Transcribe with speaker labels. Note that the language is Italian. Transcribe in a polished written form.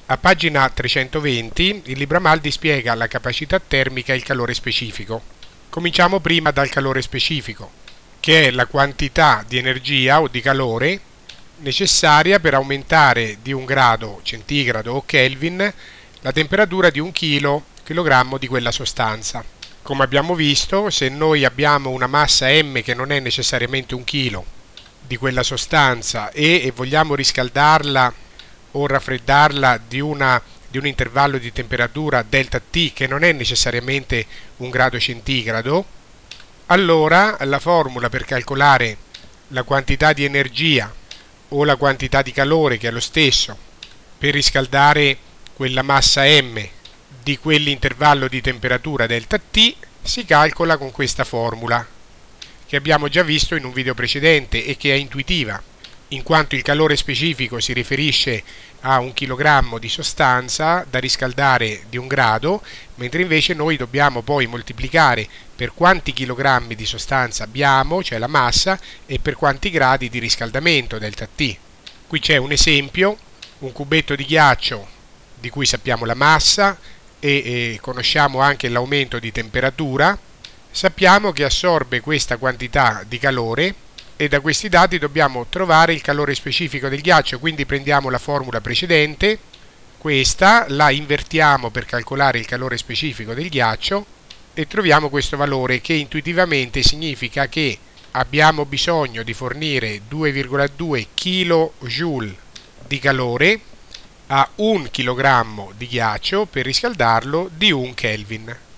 Speaker 1: A pagina 320 il libro Amaldi spiega la capacità termica e il calore specifico. Cominciamo prima dal calore specifico, che è la quantità di energia o di calore necessaria per aumentare di 1 grado centigrado o Kelvin la temperatura di 1 chilogrammo di quella sostanza. Come abbiamo visto, se noi abbiamo una massa m che non è necessariamente 1 chilo di quella sostanza e vogliamo riscaldarla o raffreddarla di un intervallo di temperatura delta T che non è necessariamente 1 grado centigrado, allora la formula per calcolare la quantità di energia o la quantità di calore, che è lo stesso, per riscaldare quella massa m di quell'intervallo di temperatura delta T si calcola con questa formula che abbiamo già visto in un video precedente e che è intuitiva, in quanto il calore specifico si riferisce a 1 chilogrammo di sostanza da riscaldare di 1 grado, mentre invece noi dobbiamo poi moltiplicare per quanti chilogrammi di sostanza abbiamo, cioè la massa, e per quanti gradi di riscaldamento, delta T. Qui c'è un esempio, un cubetto di ghiaccio di cui sappiamo la massa e conosciamo anche l'aumento di temperatura. Sappiamo che assorbe questa quantità di calore e da questi dati dobbiamo trovare il calore specifico del ghiaccio, quindi prendiamo la formula precedente, questa la invertiamo per calcolare il calore specifico del ghiaccio e troviamo questo valore che intuitivamente significa che abbiamo bisogno di fornire 2,2 kJ di calore a 1 kg di ghiaccio per riscaldarlo di 1 Kelvin.